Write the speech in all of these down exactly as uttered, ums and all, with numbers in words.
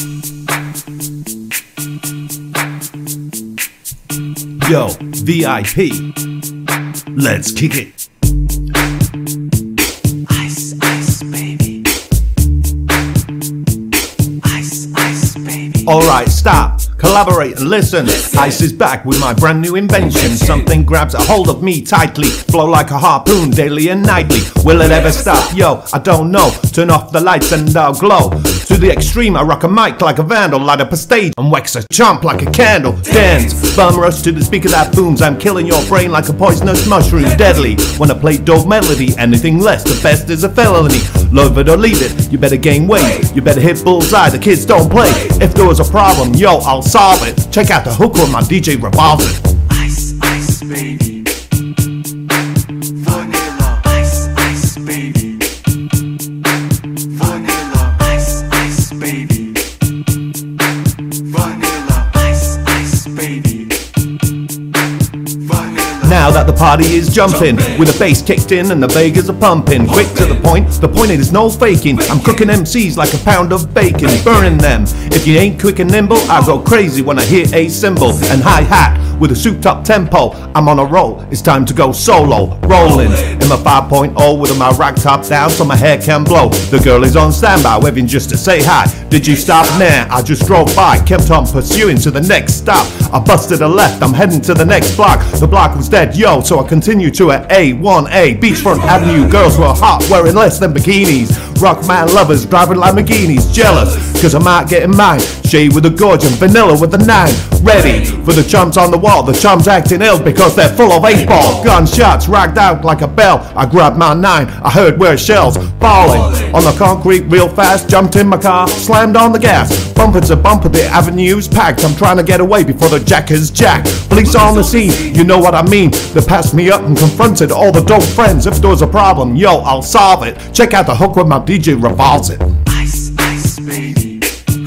Yo, V I P, let's kick it. Ice, ice, baby. Ice, ice, baby. Alright, stop, collaborate and listen. Ice is back with my brand new invention. Something grabs a hold of me tightly, flow like a harpoon daily and nightly. Will it ever stop? Yo, I don't know. Turn off the lights and I'll glow. To the extreme, I rock a mic like a vandal, light up a stage and wax a chomp like a candle. Dance, bum rush to the speaker that booms. I'm killing your brain like a poisonous mushroom, deadly. When I play dope melody, anything less, the best is a felony. Love it or leave it, you better gain weight. You better hit bullseye, the kids don't play. If there was a problem, yo, I'll solve it. Check out the hook where my D J revolves it. Ice, ice, baby. Vanilla. Ice, ice, baby. Vanilla. Ice, ice, baby. Vanilla. Ice, ice, baby. Vanilla. Now that the party is jumping, with the bass kicked in and the Vegas are pumping. Quick to the point, the point is no faking. I'm cooking M Cs like a pound of bacon, burning them. If you ain't quick and nimble, I go crazy when I hear a cymbal and hi-hat. With a souped up tempo, I'm on a roll, it's time to go solo. Rolling in my five point oh with my rack top down so my hair can blow. The girl is on standby, waving just to say hi. Did you stop? Nah, I just drove by, kept on pursuing to the next stop. I busted a left, I'm heading to the next block. The block was dead, yo, so I continue to a A one A. Beachfront Avenue, girls were hot, wearing less than bikinis. Rockman lovers driving Lamborghinis, jealous, cause I'm out getting mine. Shade with a gorge and vanilla with a nine. Ready for the chumps on the wall, the chumps acting ill because they're full of eight ball. Gunshots ragged out like a bell, I grabbed my nine, I heard where shells falling on the concrete real fast. Jumped in my car, slammed on the gas. Bumper to bumper, the avenue's packed. I'm trying to get away before the jackers jack. Police on the scene, you know what I mean. They passed me up and confronted all the dope friends. If there's a problem, yo, I'll solve it. Check out the hook where my D J revolves it. Ice, ice, baby.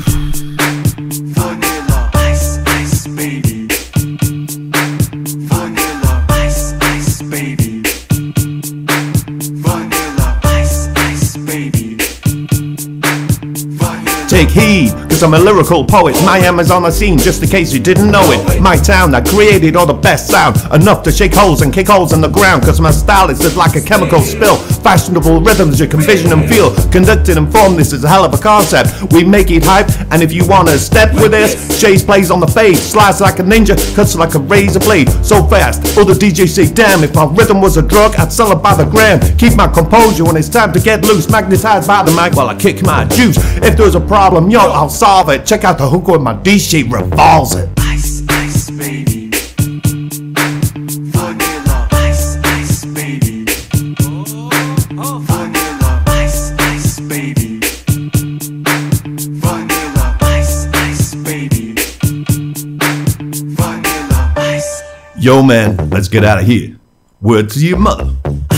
Vanilla. Ice, ice, baby. Vanilla. Ice, ice, baby. Vanilla. Ice, ice, baby. Vanilla. Take heed, cause I'm a lyrical poet. My hammer's on the scene, just in case you didn't know it. My town that created all the best sound, enough to shake holes and kick holes in the ground. Cause my style is just like a chemical spill. Fashionable rhythms you can vision and feel. Conducted and formed, this is a hell of a concept. We make it hype, and if you wanna step with this, Shays plays on the fade, slides like a ninja, cuts like a razor blade. So fast, other D Js say damn, if my rhythm was a drug, I'd sell it by the gram. Keep my composure when it's time to get loose, magnetized by the mic while I kick my juice. If there's a problem, yo, I'll solve it. Check out the hook where my D J revolves it. Ice, ice, baby. Vanilla. Ice, ice, baby. Vanilla. Ice, ice, baby. Vanilla. Ice, ice, baby. Vanilla. Ice. Yo man, let's get out of here. Word to your mother.